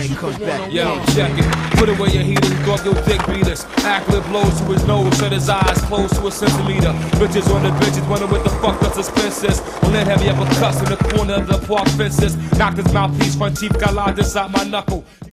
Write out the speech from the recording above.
he comes back. Yo, check it. Put away your heaters, dog your dick beaters. Accolade blows to his nose, shut his eyes close to a centimeter. Bitches on the benches, wondering what the fuck the suspense is. On that heavy uppercuts in the corner of the park fences. Knocked his mouthpiece, front teeth got locked inside my knuckle.